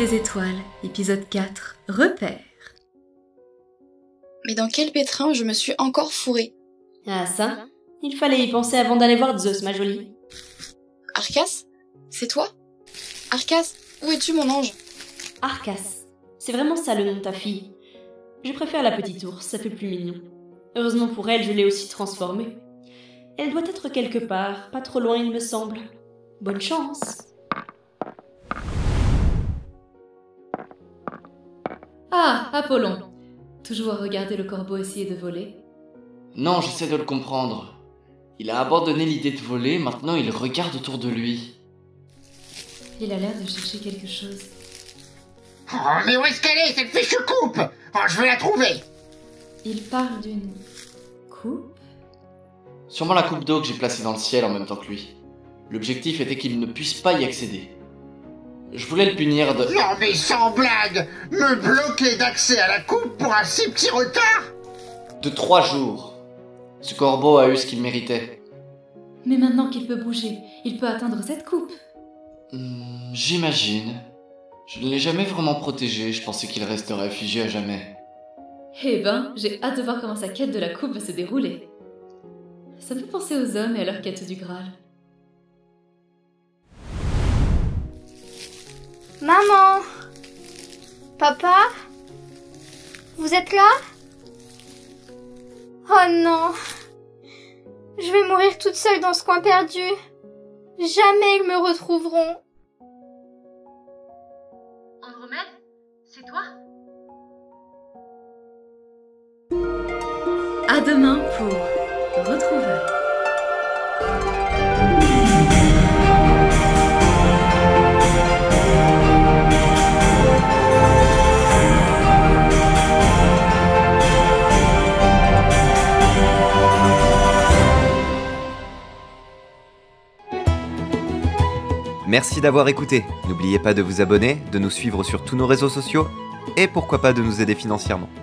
des étoiles, épisode 4, Repère. Mais dans quel pétrin je me suis encore fourrée? Ah ça, il fallait y penser avant d'aller voir Zeus, ma jolie. Arcas? C'est toi? Arcas, où es-tu mon ange? Arcas, c'est vraiment ça le nom de ta fille. Je préfère la petite ours, ça fait plus mignon. Heureusement pour elle, je l'ai aussi transformée. Elle doit être quelque part, pas trop loin il me semble. Bonne chance. Ah, Apollon. Toujours à regarder le corbeau essayer de voler. Non, j'essaie de le comprendre. Il a abandonné l'idée de voler, maintenant il regarde autour de lui. Il a l'air de chercher quelque chose. Oh, mais où est-ce qu'elle est, cette fichue coupe? Oh, je vais la trouver. Il parle d'une coupe? Sûrement la coupe d'eau que j'ai placée dans le ciel en même temps que lui. L'objectif était qu'il ne puisse pas y accéder. Je voulais le punir de... Non mais sans blague, me bloquer d'accès à la coupe pour un si petit retard? de 3 jours. Ce corbeau a eu ce qu'il méritait. Mais maintenant qu'il peut bouger, il peut atteindre cette coupe. J'imagine. Je ne l'ai jamais vraiment protégé, je pensais qu'il resterait figé à jamais. Eh ben, j'ai hâte de voir comment sa quête de la coupe va se dérouler. Ça me fait penser aux hommes et à leur quête du Graal. Maman! Papa? Vous êtes là? Oh non! Je vais mourir toute seule dans ce coin perdu. Jamais ils me retrouveront. Andromède, c'est toi? À demain pour Retrouvailles. Merci d'avoir écouté. N'oubliez pas de vous abonner, de nous suivre sur tous nos réseaux sociaux et pourquoi pas de nous aider financièrement.